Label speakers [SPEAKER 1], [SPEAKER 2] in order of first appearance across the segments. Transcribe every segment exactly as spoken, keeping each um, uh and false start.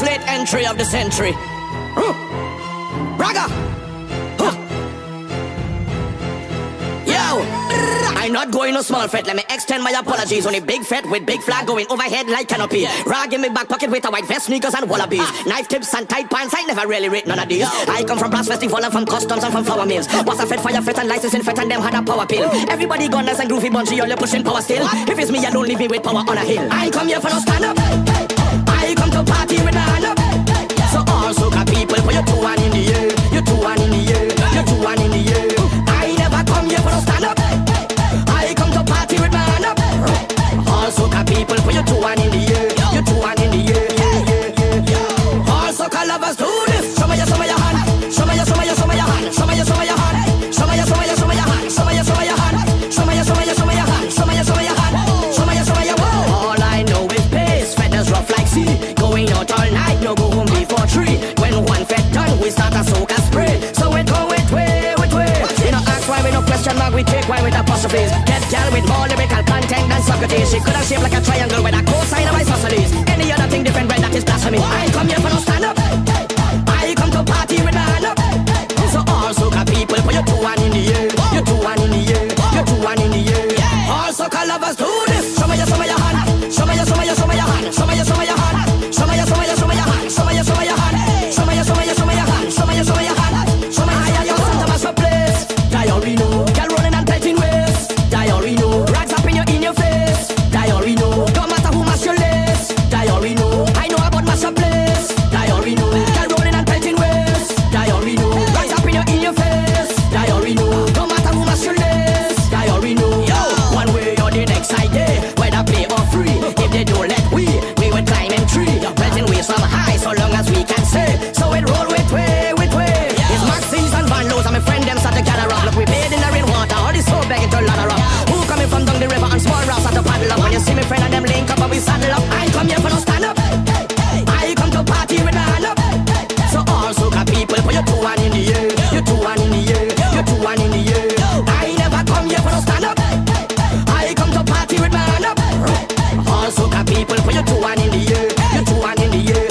[SPEAKER 1] most late entry of the century. Huh. Braga. Huh. Yo, I'm not going no small fret. Let me extend my apologies. Only big fret with big flag going overhead like canopy. Rag in my back pocket with a white vest, sneakers and wallabies. Knife tips and tight pants. I never really rate none of these. I come from brass festival and from customs and from flour mills. Was a fet, fire fet and licensing fet and them had a power pill. Everybody gone nice and groovy bunchy, all you pushing power still. If it's me, you don't leave me with power on a hill. I come here for no stand up. I come to party with a hand up. So all soca people, put your two one in the air. You two one in the air. You two one in the air. I never come here for no stand up. I come to party with my hand up. All soca people, put your two one in the air. You two one in the air. All soca lovers do this. Show me your, show me your hand. Show me your, show me your, show me your hand. Show me your, show me your hand. Show me your, show me your, show me your hand. Show me your, show me your hand. Show me your, show me your, show me your hand. Show me your, show me your hand. Show me your, show me your hand. All I know is pace, feathers rough like sea. Going out all night, no go home before three. When one fed done, we start a soca spray. So we go with way, with way. You know, ask why we no question mark, we take why with apostrophes. Get girl with more lyrical content than Socrates. She could have shaped like a triangle with a cosine of isosceles. Any other thing different, right, that is blasphemy. I come here for no stand up. I come to party with my hand up. So all soca people, put your two one in the air. You two one in the air. You two one in the air. All soca lovers do this. Show me your, show me your hand. Show me your, show me your, show me your hand. Show me your, show me your hand. Show me your, show me your, show me your hand. Show me your, show me your hand. Show me your, show me your, show me your hand. Show me your, show me your hand. Show me your, your Santa Master place. Diorino, girl rolling and tight in waist. Diorino, rags up in your in your face. Diorino, don't matter who mash your lace. Diorino, I know about mash your place. Diorino, girl rolling and tight in waist. Diorino, rags up in your in your face. Diorino, don't matter who mash your lace. Diorino, yo, one way or the next side day, whether pay or free. If they don't let we, we will climb in tree. Belting waves from high, so long as we can say. So it roll with way, with way. It's Maxines and Van Lowe's and my friend them start to gather up. Look, we paid in the rainwater, all this soul begging to ladder up. Who coming from down the river and small rocks at the paddle up? When you see me friend and them link up and we saddle up. I come here for no stand up. I come to party with a hand up. So all soca people, put your two one in the air. You two one in the air. You two one in the air. I never come here for no stand up. I come to party with my hand up. All soca people, put your two one in the air. You two one in the air.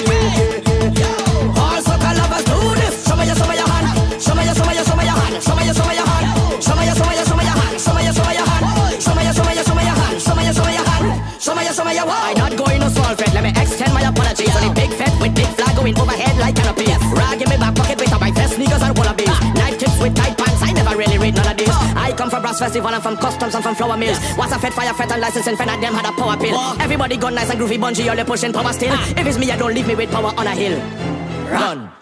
[SPEAKER 1] All soca lovers do this. Show me your, show me your hand. Show me your, show me your, show me your hand. Show me your, show me your hand. Show me your, show me your, show me your hand. Show me your, show me your hand. Show me your, show me your, show me your hand. Show me your, show me your hand. Show me your, show me your hand. I'm not going no small fret. Let me extend my apologies. Only big fat with big flag going overhead like canopy. Rag in my back pocket with a white vest, sneakers and wallabies. Knife tips with tight pants. I never really read none of these. I come from brass festival and from customs and from flour mills. Was a fet, fire fet and licensing fet and them had a power pill. Everybody gone nice and groovy bunchy, all you pushing power still. If it's me, you don't leave me with power on a hill. Run.